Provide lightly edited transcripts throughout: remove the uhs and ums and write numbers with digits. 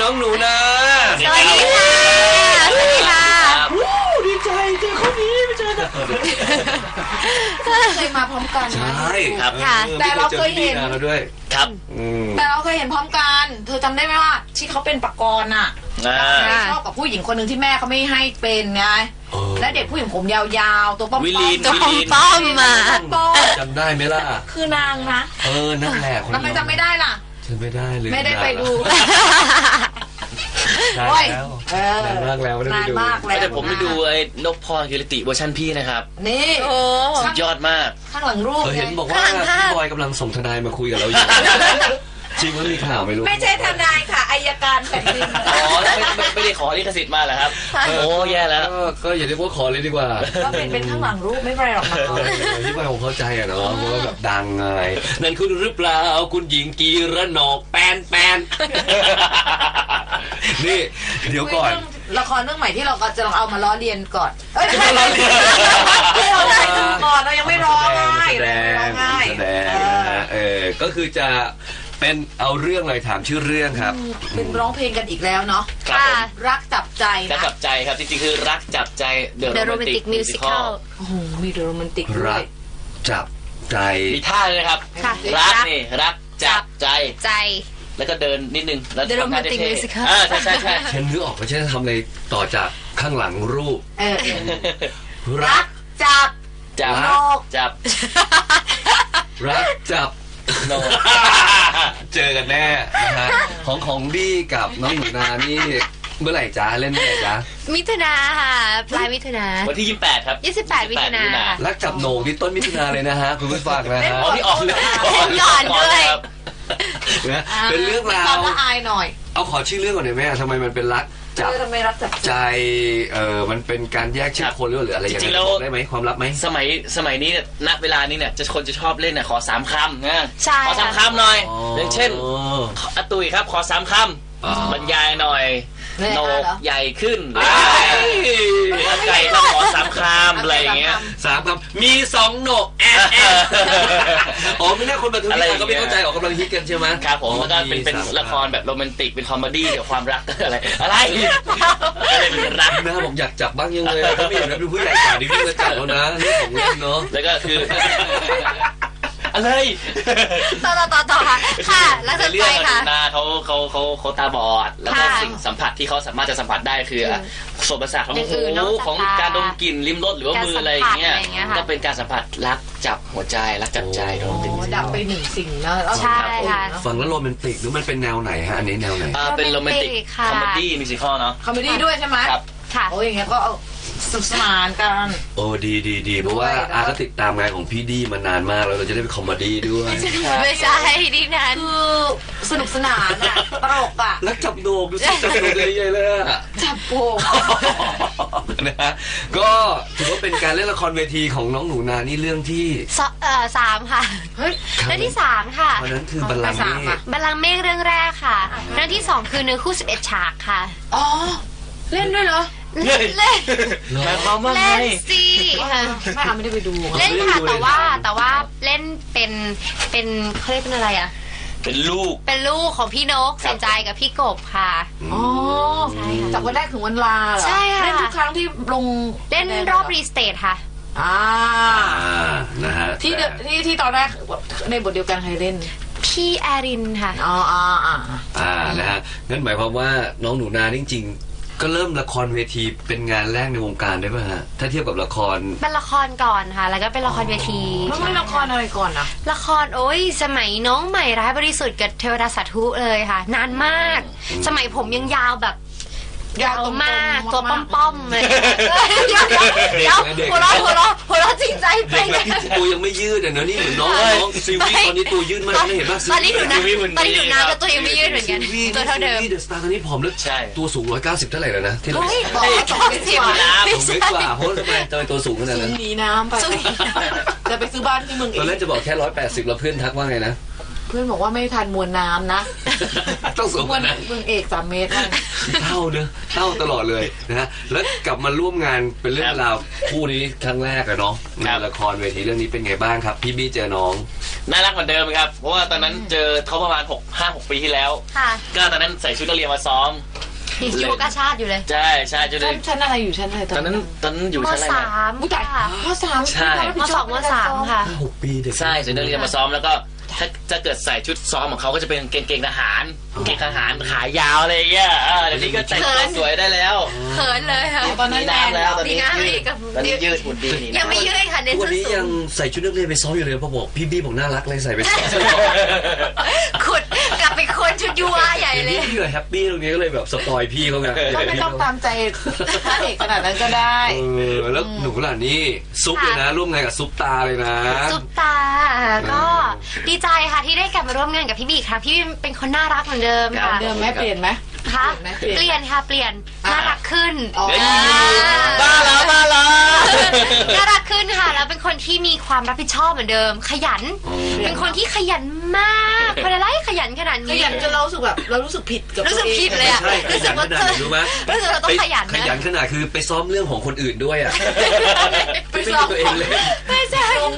น้องหนูนาสวัสดีค่ะสวัสดีค่ะดีใจเจอคนนี้ไม่เจอกันเคยมาพร้อมกันใช่ครับแต่เราเคยเห็นด้วยครับแต่เราเคยเห็นพร้อมกันเธอจำได้ไหมว่าที่เขาเป็นปกรณ์อ่ะชอบกับผู้หญิงคนหนึ่งที่แม่เขาไม่ให้เป็นไงและเด็กผู้หญิงผมยาวๆตัวป้อมมาจำได้ไหมล่ะคือนางนะนั่นแหละทำไมจำไม่ได้ล่ะฉันไม่ได้เลยไม่ได้ไปดูนานมากแล้วนานมากแล้วแต่ผมไปดูไอ้นพพรกิรติเวอร์ชันพี่นะครับนี่สุดยอดมากข้างหลังรูปเห็นบอกว่าพี่บอยกำลังส่งทนายมาคุยกับเราอยู่จริงว่ามีข่าวไม่รู้ไม่ใช่ทนายค่ะอัยการแผ่นดินไม่ได้ขอลิขสิทธิ์มาเหรอครับโอ้แย่แล้วก็อย่าเรียกว่าขอเลยดีกว่าก็เป็นข้างหลังรูปไม่เป็นไรหรอกนะที่บอยผมเข้าใจอะเนาะเพราะว่าแบบดังไงนั่นคุณหรือเปล่าคุณหญิงกีระนกแปนนี่เดี๋ยวก่อนละครเรื่องใหม่ที่เราจะลองเอามาล้อเลียนก่อนไม่ล้อเลียนเราถ่ายดูก่อนเรายังไม่ร้องง่ายก็คือจะเป็นเอาเรื่องอะไรถามชื่อเรื่องครับเป็นร้องเพลงกันอีกแล้วเนาะรักจับใจรักจับใจครับจริงๆคือรักจับใจ The Romantic Musical โอ้โหมี The Romantic ด้วยรักจับใจมีท่าเลยนะครับรักนี่รักจับใจแล้วก็เดินนิดนึงแล้ว The Romantic Musical ใช่ฉันนึกออกว่าฉันจะทำอะไรต่อจากข้างหลังรูปรักจับรักจับเจอกันแน่นะฮะของดี้กับน้องหนูนานี่เมื่อไหร่จ้าเล่นเมื่อไหร่จ้ามิถุนาค่ะปลายมิถุนาวันที่28ครับ 28มิถุนารักจับโหน่งที่ต้นมิถุนาเลยนะฮะคุณผู้ฟังนะฮะที่ออกเลยก่อนด้วยเป็นเรื่องราวละอายหน่อยเอาขอชื่อเรื่องก่อนหน่อยแม่ทำไมมันเป็นรักจับใจมันเป็นการแยกชื่อคนหรืออะไรอย่างเงี้ยได้ไหมความลับไหมสมัยนี้เนี่ยณเวลานี้เนี่ยคนจะชอบเล่นเนี่ยขอ3คำนะขอ3คำหน่อยอย่างเช่นอาตุยครับขอ3คำบรรยายหน่อยโหนกใหญ่ขึ้นไก่ก็ขอ3คำอะไรอย่างเงี้ย 3คำมี2โหนกอ๋อไม่น่าคนบันเทิงก็ไม่เข้าใจออกกำลังฮิตกันใช่ไหมครับผมแล้วก็เป็นละครแบบโรแมนติกเป็นคอมเมดี้เกี่ยวกับความรักอะไรเป็นรักนะผมอยากจับบ้างยังเลยถ้าไม่อยากเป็นผู้ใหญ่กว่านี้พี่จะจับแล้วนะเรื่องของเล่นเนาะแล้วก็คืออะไรต่อค่ะแล้วจะไปค่ะนาเขาตาบอดแล้วก็สิ่งสัมผัสที่เขาสามารถจะสัมผัสได้คือโสตประสาทของหูของการดมกลิ่นลิ้มรสหรือว่ามืออะไรอย่างเงี้ยก็เป็นการสัมผัสรักจับหัวใจรักจับใจโรแมนติกดับไป1สิ่งนะใช่ค่ะฟังแล้วโรแมนติกหรือมันเป็นแนวไหนฮะอันนี้แนวไหนเป็นโรแมนติกคอมเมดี้มิวสิคอลเนาะคอมเมดี้ด้วยใช่ไหมครับค่ะโอ้ยอย่างเงี้ยก็สนุกสนานกันโอ้ดีเพราะว่าก็ติดตามงานของพี่ดีมานานมากแล้วเราจะได้เป็นคอมเมดี้ด้วยไม่ใช่ดีนั้นคือสนุกสนานอ่ะตลกอ่ะแล้วจับโดกดูสิจับโดกเลยเลยจับโบกนะฮะก็ถือว่าเป็นการเล่นละครเวทีของน้องหนูนานี่เรื่องที่ 3ค่ะเรื่องที่3ค่ะเพราะนั้นคือบัลลังก์เมฆเรื่องแรกค่ะเรื่องที่2คือเนื้อคู่11ฉากค่ะอ๋อเล่นด้วยเหรอเล่นหมายความว่าไงเล่นสิไม่ได้ไปดูเล่นค่ะแต่ว่าเล่นเป็นเขาเรียกเป็นอะไรอ่ะเป็นลูกของพี่นกเสียใจกับพี่กบค่ะอ๋อใช่ค่ะจากวันแรกถึงวันลาเหรอใช่ค่ะเล่นทุกครั้งที่ลงเล่นรอบรีสเตทค่ะนะฮะที่ตอนแรกในบทเดียวกันใครเล่นพี่แอรินค่ะนะฮะงั้นหมายความว่าน้องหนูนาจริงก็เริ่มละครเวทีเป็นงานแรกในวงการได้ป่ะฮะถ้าเทียบกับละครเป็นละครก่อนค่ะแล้วก็เป็นละครเวทีแล้วไม่ละครอะไรก่อนอะละครโอ้ยสมัยน้องใหม่ร้ายบริสุทธิ์กับเทวดาสาธุเลยค่ะนานมากสมัยผมยังยาวแบบยาวมากตัวป้อมๆเลยหัวเราะจริงใจไปตัวยังไม่ยืดเนอะนี่เหมือนน้องซีวีตอนนี้ตัวยืดมากนะเห็นป่ะตอนนี้หนูนาก็ตัวยังไม่ยืดเหมือนกันตัวเท่าเดิมเดอะสตาร์ตอนนี้ผอมแล้วตัวสูง190เท่าไหร่แล้วนะที่เราบอก 210กว่าเพราะทำไมตัวสูงขนาดนั้นหนีน้ำไปจะไปซื้อบ้านที่เมืองเองตอนแรกจะบอกแค่180แล้วเพื่อนทักว่าไงนะเพื่อนบอกว่าไม่ทันมวลน้ำนะต้องสูงกว่านั้นเมืองเอก3 เมตรเท่าเนอะเท่าตลอดเลยนะฮะแล้วกลับมาร่วมงานเป็นเรื่องราวคู่นี้ครั้งแรกอะเนาะในละครเวทีเรื่องนี้เป็นไงบ้างครับพี่บี้เจอน้องน่ารักเหมือนเดิมครับเพราะว่าตอนนั้นเจอเขาประมาณ5-6 ปีที่แล้วค่ะก็ตอนนั้นใส่ชุดนักเรียนมาซ้อมอยู่กาชาติอยู่เลยใช่ชุดนักเรียนชั้นอะไรอยู่ชั้นอะไรตอนนั้นอยู่มชั้นอะไรสานะมผู้ใหญ่ค่ะมสามใช่มสองมสามค่ะ 6 ปีเด็กใช่ใส่นักเรียนมาซ้อมแล้วก็ถ้าจะเกิดใส่ชุดซ้อมของเขาก็จะเป็นกางเกงทหารกางเกงทหารขายาวอะไรอย่างเงี้ยเดี๋ยวนี้ก็แต่งตัวสวยได้แล้วเขินเลยค่ะตอนนั้นแรงแล้วตอนมีนี้งานยือีดกกับตอนนี้ยืดหุ่นดีนี่ยังไม่ยืดค่ะเน้นวันส้นนี้สูยังงใส่ชุดนักเรียนไปซ้อมอยู่เลยพอบอกพี่บี้บอกน่ารักเลยใส่ไปซ้อมขุดกลับไปคนชุดยูวาใหญ่เลยพี่ก็แฮปปี้ตรงนี้ก็เลยแบบสปอยพี่เขาไงก็ไม่ต้องตามใจพระเอกขนาดนั้นก็ได้แล้วหนูล่ะนี่ซุปเลยนะร่วมงานกับซุปตาเลยนะซุปตาก็ดีใจค่ะที่ได้กลับมาร่วมงานกับพี่บีอีกครั้งพี่บีเป็นคนน่ารักเหมือนเดิมค่ะเดิมไหมเปลี่ยนไหมค่ะเปลี่ยนไหมเปลี่ยนค่ะเปลี่ยนน่ารักขึ้นอ๋อเดี๋ยวบ้าแล้วน่ารักขึ้นค่ะแล้วเป็นคนที่มีความรับผิดชอบเหมือนเดิม ขยัน เป็นคนที่ขยันมากคนอะไรขยันขนาดขนี้ยันจนเรารู้สึกแบบเรารู้สึกผิดกับรู้สึกผิดเลยอะใช่ขรู้สึยักนว่าขนาดไหนรู้ไหมรู้สึกเราต้องขยันขยันนะขนาดคือไปซ้อมเรื่องของคนอื่นด้วยอ่ะไปไม่ซ้อใช่มตัวเองเลยไม่ใช่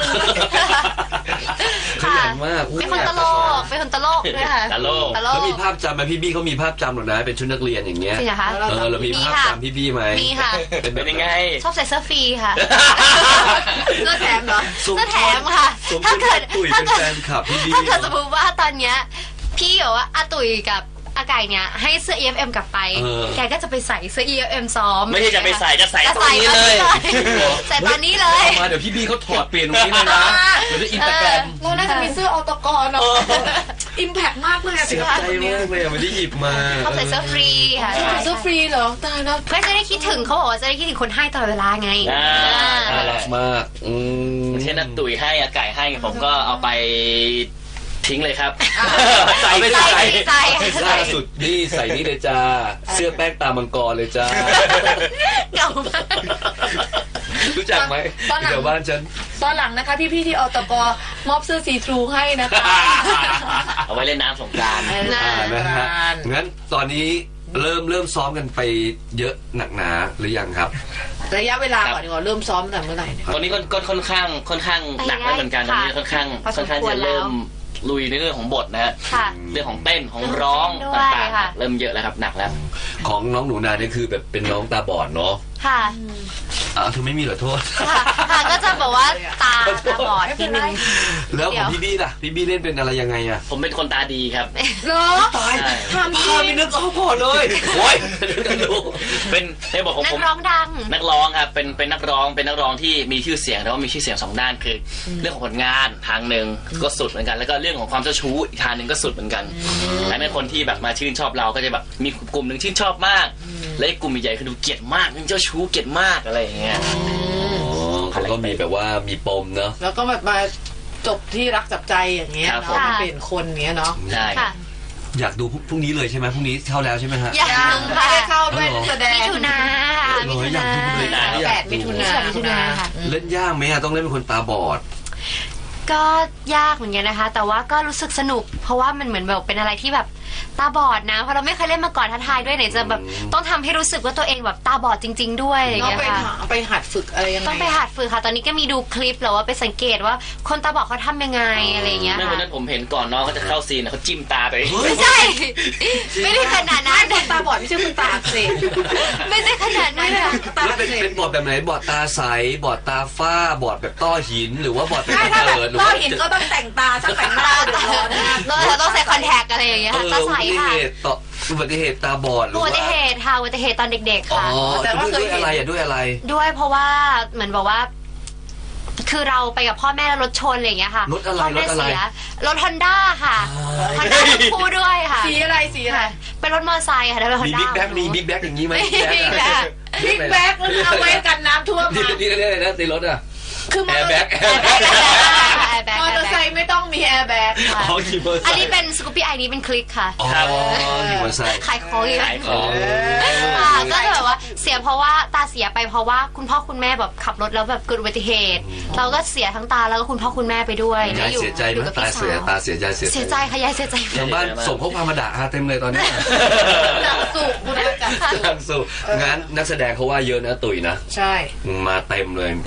ขยันมากเป็นคนตลกเป็นคนตลกด้วยค่ะตลกตลแล้วกมีภาพจำไหมพี่บี้เขามีภาพจำหรอนะเป็นชุดนักเรียนอย่างเงี้ยจริงเหรอคะเรามีภาพจำพี่บี้ไหมมีค่ะเป็นยังไงชอบใส่เสื้อฟรีค่ะเสื้อแถมเหรอสมเสื้อแถมค่ะสมถ้าเกิดตุ๋ยถ้าเป็นเกิดแฟนคลับพี่บี้ถ้าเกิดสมมติว่าตอนเนี้ยพี่บอกว่าอาตุ๋ยกับอาไก่เนี่ยให้เสื้อ EFM กลับไป แกก็จะไปใส่เสื้อ EFM ซ้อมไม่ใช่จะไปใส่จะใส่จะตรงนี้เลยใส่ตอนนี้เลยมาเดี๋ยวพี่บี้เขาถอดเปลี่ยนตรงนี้เลยนะเดี๋ยวจะอินสตาแกรมเราน่าจะมีเสื้อออตกรเนาะอิมแพกมากเลยอะเสียใจมากเลยไม่ได้หยิบมาเขาใส่เสื้อฟรีค่ะเสื้อฟรีเหรอตายแล้วเพื่อจะได้คิดถึงเขาบอกว่าจะได้คิดถึงคนให้ตลอดเวลาไงน่ารักมากไม่ใช่นักตุ๋ยให้อาไก่ให้ผมก็เอาไปทิ้งเลยครับใส่ไม่ใส่ใส่ใส่ล่าสุดนี่ใส่นี่เลยจ้าเสื้อแป้งตามังกรเลยจ้าเก่ามากรู้จักไหมแถวบ้านฉันตอนหลังนะคะพี่ๆที่อตกมอบเสื้อสีทรูให้นะคะเอาไว้เล่นน้ำสงกรานต์นะฮะงั้นตอนนี้เริ่มซ้อมกันไปเยอะหนักหนาหรือยังครับระยะเวลาก่อนดีกว่าเริ่มซ้อมตั้งแต่เมื่อไหร่เนี่ยตอนนี้ก็ค่อนข้างหนักแล้วเหมือนกันตอนนี้ค่อนข้างจะเริ่มลุยในเรื่องของบทนะฮะค่ะเรื่องของเต้นของร้องด้วยต่างค่ะๆเริ่มเยอะแล้วครับหนักแล้วของน้องหนูนาเนี่ยคือแบบเป็นน้องตาบอดเนาะค่ะเธอไม่มีเหรอโทษค่ะก็จะแบบว่าตาบอดนิดนึงแล้วของพี่บี้ล่ะพี่บี้เล่นเป็นอะไรยังไงอะผมเป็นคนตาดีครับเหรอตายทำพาไปนึกเอาก่อนเลยโอ้ยกันดูเป็นในบทของนัผกมร้องดังนักร้องครับเป็นนักร้องที่มีชื่อเสียงแต่ว่ามีชื่อเสียงสองด้านคือเรื่องของผลงานทางหนึ่งก็สุดเหมือนกันแล้วก็เรื่องของความเจ้าชู้อีกทางหนึ่งก็สุดเหมือนกันและในคนที่แบบมาชื่นชอบเราก็จะแบบมีกลุ่มหนึ่งชื่นชอบมากและอีกกลุ่มใหญ่ๆคือดูเกลียดมากเป็นเจ้าชู้เกลียดมากอะไรอย่างเงี้ยเขาก็มีแบบว่ามีปมเนาะแล้วก็แบบมาจบที่รักจับใจอย่างเงี้ยครับเนาะผมไม่เปลี่ยนคนอย่างเงี้ยเนาะใช่ค่ะอยากดูพรุ่งนี้เลยใช่ไหมพรุ่งนี้เข้าแล้วใช่ไหมฮะยังไม่ค่ะได้เข้าด้วยนักแสดงมิถุนาโอ้ยอยากดูเลยนะอยากดู 8 มิถุนามิถุนาค่ะเล่นยากไหมอะต้องเล่นเป็นคนตาบอดก็ยากเหมือนกันนะคะ แต่ว่าก็รู้สึกสนุก เพราะว่ามันเหมือนแบบเป็นอะไรที่แบบตาบอดนะเพราะเราไม่เคยเล่นมาก่อนท้าทายด้วยไหนจะแบบต้องทำให้รู้สึกว่าตัวเองแบบตาบอดจริง ๆ ด้วยอะไรอย่างเราเงี้ยไปค่ะไปหัดฝึกอะไรยังไงต้องไปหัดฝึกค่ะ ตอนนี้ก็มีดูคลิปหรือว่าไปสังเกตว่าคนตาบอดเขาทำยังไงอะไรอย่างเงี้ยไม่ค่ะวันนั้นผมเห็นก่อนน้องเขาจะเข้าซีนเขาจิ้มตาไปไม่ใช่ ไม่ได้ขนาดนั้นคนตาบอดไม่ใช่คนตาอักเสบไม่ได้ขนาดนั้นค่ะตาแล้วอักเป็นเสบเป็นบอดแบบไหนบอดตาใสบอดตาฝ้าบอดแบบต้อหินหรือว่าบอดเป็นใช่ถ้าแบบเกิดหรือเราว่าเห็นก็ต้องแต่งตาช่างแต่งหน้าเดือดร้อนมากเราต้องใส่คอนแทคอะไรอย่างเงี้ยค่ะตาใสค่ะอุบัติเหตุตาบอดหรืออุว่าบัติเหตุค่ะอุบัติเหตุตอนเด็กๆอ๋อค่ะแต่ว่าเคยด้วยเห็นอะไรอะด้วยอะไรด้วยเพราะว่าเหมือนบอกว่า คือเราไปกับพ่อแม่แล้วรถชนอะไรอย่างเงี้ยค่ะรถอะไรพ่อแม่รถอะไรเสียรถฮอนด้าค่ะฮอนด้าทั้งคู่ด้วยค่ะสีอะไรสีอะไรเป็นรถมอเตอร์ไซค์ค่ะแล้วเป็นฮอนมีด้าบิ๊กแบ็กมีบิ๊กแบ็กอย่างนี้ไหมไม่มีค่ะบิ๊กแบ็กแล้วเอาไว้กันน้ำท่วมนี่มานี่เรียกอะไรนะตีรถอะคือมแออร์แบ็กแอร์แบ็คแอร์แบ็คมอเตอร์ไซค์ไม่ต้องมีแอร์แบ็กค่ะอ๋อขี่มอเตอร์ไซอันค์นี้เป็นสกูปปี้ไอนี้เป็นคลิกค่ะอ๋อขี่มอเตอร์ไซค์ขายของอยู่ขายของค่ะก็แบบว่าเสียเพราะว่าตาเสียไปเพราะว่าคุณพ่อคุณแม่แบบขับรถแล้วแบบเกิดอุบัติเหตุ เราก็เสียทั้งตาแล้วก็คุณพ่อคุณแม่ไปด้วยยายเสียใจไหมกับตาพี่เสียสาวตาเสียใจเสียเสียใจค่ะยายเสียใจทางบ้านส่งข้อความมาด่าเต็มเลยตอนนี้หนักสุกคุณอาจารย์ทางสู่งั้นนักแสดงเขาว่าเยอะนะตุ๋ยนะใช่มาเต็มเลยครับใ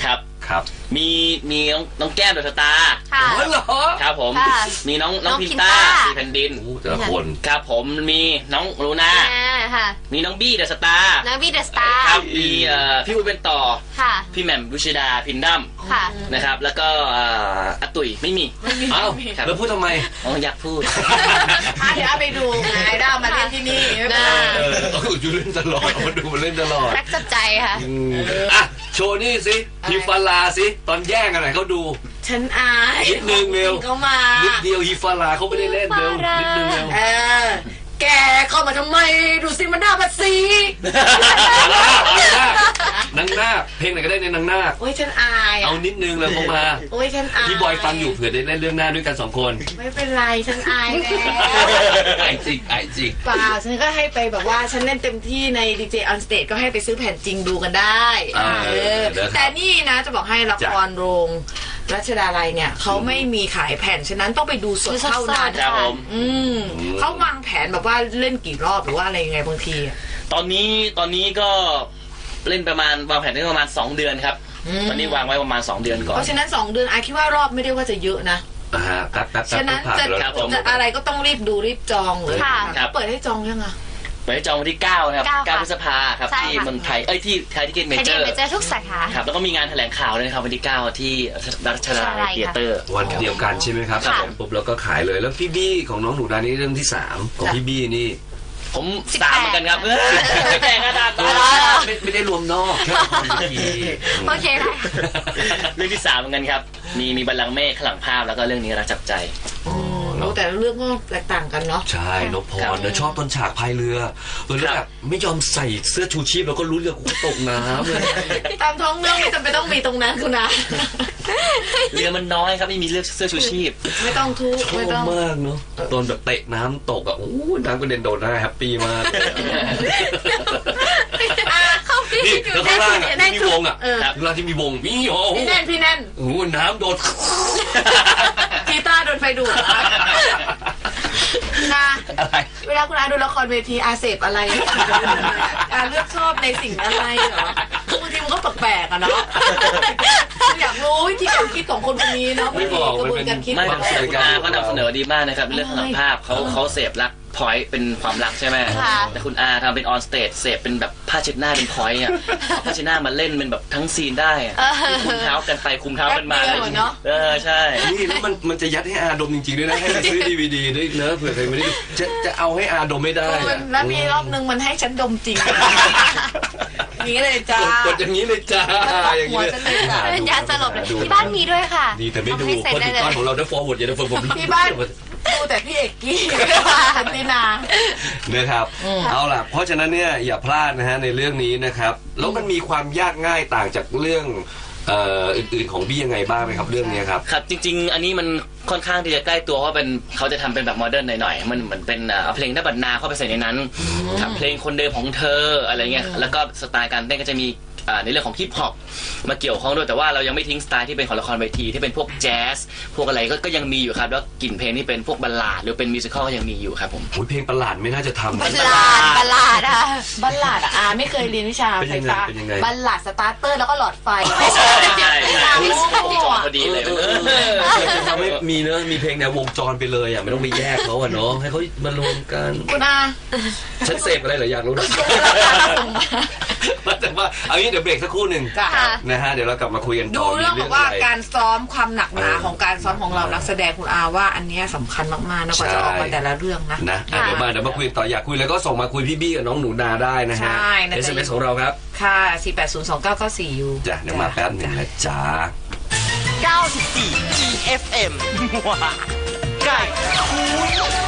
ครับมีน้องแก้มเดอะสตาร์ค่ะอ๋อเหรอครับผมค่ะมีน้องน้องพินพินต้าต้าสีแผ่นดินโอ้แต่ละคนครับผมมีน้องลูน่าค่ะมีน้องบี้เดอะสตาร์น้องบีเดอะสตาร์ครับมีพี่อุ้ยเป็นต่อค่ะพี่แหม่มวิชิดาพินดัมค่ะนะครับแล้วก็อาตุ๋ยไม่มีเอ้าครับแล้วพูดทำไมอ๋ออยากพูดเดี๋ยวเอาไปดูไงได้เอามาเล่นที่นี่ไม่เป็นไรอยู่เล่นตลอดมาดูมันเล่นตลอดรักจับใจค่ะอ่ะโชว์นี่สิฮิฟาลาสิตอนแย่งกันหน่อยเขาดูฉันอายนิดนึงเร็วเขามานิดเดียวฮิฟาลาเขาไม่ได้เล่นเร็วฮิฟาลานินิดนึงเร็วแกเข้ามาทำไมดูสิมันหน้าบัดซีนางนาคเพลงไหนก็ได้ในนางนาคโอ้ยฉันอายเอานิดนึงเลยเข้ามาโอ้ยฉันอายพี่บอยฟังอยู่เผื่อได้เล่นเรื่องหน้าด้วยกัน2 คนไม่เป็นไรฉันอายแล้วไอจริงไอจริงเปล่าฉันก็ให้ไปแบบว่าฉันเล่นเต็มที่ใน DJ on stage ก็ให้ไปซื้อแผ่นจริงดูกันได้ แต่นี่นะจะบอกให้ละครโรงรัชดาลัยเนี่ยเขาไม่มีขายแผ่นฉะนั้นต้องไปดูสดเท่านั้นครับผมเขาวางแผนแบบว่าเล่นกี่รอบหรือว่าอะไรยังไงบางทีตอนนี้ก็เล่นประมาณวางแผนได้ประมาณ2 เดือนครับตอนนี้วางไว้ประมาณ2 เดือนก่อนเพราะฉะนั้น2 เดือนไอคิดว่ารอบไม่ได้ว่าจะเยอะนะฮะแป๊บฉะนั้นผ่านจะแล้วครับผมจะอะไรก็ต้องรีบดูรีบจองเลยค่ะเปิดให้จองยังอ่ะไว้จองวันที่9นะครับ 9 9 พฤษภาครับใช่ที่ค่ะเมืองไทยที่ไทยที่เกตเมไทยเจเดอนร์ไปเจอทุกสาขาครับแล้วก็มีงานแถลงข่าวด้วยนะครับวันที่9ที่รัชดาลัยใช่ค่ะเธียเตอร์วันเดียวกันใช่ไหมครับค่ะปุ๊บแล้วก็ขายเลยแล้วพี่บี้ของน้องหนูนานี่เรื่องที่3ของพี่บี้นี่ผม3เหมือนกันครับแต่กระดาษไม่ได้รวมนอกแค่ความดีโอเคได้เรื่องที่3เหมือนกันครับมีบัลลังก์เมฆขลังภาพแล้วก็เรื่องนี้รักจับใจรู้แต่เรื่องก็แตกต่างกันเนาะใช่นพพรเนอะชอบต้นฉากพายเรือแล้วแบบไม่ยอมใส่เสื้อชูชีพแล้วก็รู้เรือกูตกน้ำเลยตามท้องเรื่องไม่จำเป็นต้องมีตรงนั้นคุณนะเรือมันน้อยครับไม่มีเลือกเสื้อชูชีพไม่ต้องทุกชอไม่บต้องมากเนาะตอนแบบเตะน้ำตกอ่ะโอ้น้ำกระเด็นโดนหน้าแฮปปี้มาก นี่แล้วข้างล่างอ่ะที่มีวงอ่ะข้างล่างที่มีวงมีโอ้โหพี่แน่นโอ้โหน้ำโดนกีตาร์โดนไฟดูดนะอะไรเวลาคุณอาดูละครเวทีอาเสพอะไรอาเลือกชอบในสิ่งอะไรเหรอบางทีมันก็แปลกๆอะเนาะอยากรู้วิธีการคิดของคนคนนี้เนาะไม่บอกกระมันบวนเป็นการคิดไม่ขคอรังบคุณอาก็นำเสนอดีมากนะครับเรื่องขลังภาพเขาเสพรักพอยต์เป็นความรักใช่ไหมค่ะแต่คุณอาทำเป็นออนสเตจเสพเป็นแบบผ้าเช็ดหน้าเป็นพอยต์อ่ะเอาผ้าเช็ดหน้ามาเล่นเป็นแบบทั้งซีนได้อะคุมเท้ากันไปคุมเท้ากันมาอะไรอย่างเงี้ยใช่นี่แล้วมันจะยัดให้อาดมจริงๆด้วยนะให้ไปซื้อ DVD ด้วยเนอะเผื่อใครไม่ได้ดูจะเอาให้อาดมไม่ได้อะแล้วมีรอบนึงมันให้ฉันดมจริงอย่างนี้เลยจ้ากดอย่างนี้เลยจ้าอย่างนี้หัวฉันเลยจ้ะเป็นยาสลบเลยที่บ้านมีด้วยค่ะดีแต่ไม่ดูเอาให้เสร็จคนได้ติดเลยบ้านของเราได้ forward อย่าได้ forward ผมที่บ้านดูแต่พี่เอกกี้พันตินานะครับเอาล่ะเพราะฉะนั้นเนี่ยอย่าพลาดนะฮะในเรื่องนี้นะครับแล้วมันมีความยากง่ายต่างจากเรื่องอื่นๆของบี้ยังไงบ้างไหมครับเรื่องนี้ครับครับจริงๆอันนี้มันค่อนข้างที่จะใกล้ตัวเพราะเป็นเขาจะทำเป็นแบบโมเดิร์นหน่อยๆมันเหมือนเป็นเอาเพลงนับบัดนาเข้าไปใส่ในนั้นครับเพลงคนเดิมของเธออะไรเงี้ยแล้วก็สไตล์การเต้นก็จะมีในเรื่องของฮิปฮอปมาเกี่ยวข้องด้วยแต่ว่าเรายังไม่ทิ้งสไตล์ที่เป็นของละครเวทีที่เป็นพวกแจ๊สพวกอะไรก็ยังมีอยู่ครับแล้วกลิ่นเพลงที่เป็นพวกบัลลาดหรือเป็นมิวสิควลก็ยังมีอยู่ครับผมโอ้ยเพลงประหลาดไม่น่าจะทำบัลลาดบัลลาดอ่ะบัลลาดอาไม่เคยเรียนวิชาไฟฟ้าเป็นยังไงบัลลาดสตาร์เตอร์แล้วก็หลอดไฟใช่ใช่ไม่ใช่พอดีเลยจะทำให้มีเนอะมีเพลงแนววงจรไปเลยอ่ะไม่ต้องไปแยกเขาอ่ะเนาะให้เขามารวมกันคุณอาฉันเสพอะไรเหรออยากรู้นะแต่ว่าเอางี้เดี๋ยวเบรกสักครู่หนึ่งจ้ะนะฮะเดี๋ยวเรากลับมาคุยกันดูต่อเรื่องมีบอกว่าะไการซ้อมความหนักหนาของการซ้อมของเรานักแสดงคุณอาว่าอันเนี้ยสำคัญมากๆนะกว่าจะออกมาแต่ละเรื่องนะนะเดี๋ยวมาคุยกันต่ออยากคุยแล้วก็ส่งมาคุยพี่บี้กับน้องหนูนาได้นะฮะใช่นะ SMS ของเราครับค่ะ 4802994 ยูจ้ะเดี๋ยวมาแป๊บหนึงนะจ๊ะ 94 EFM ใกล้คูณ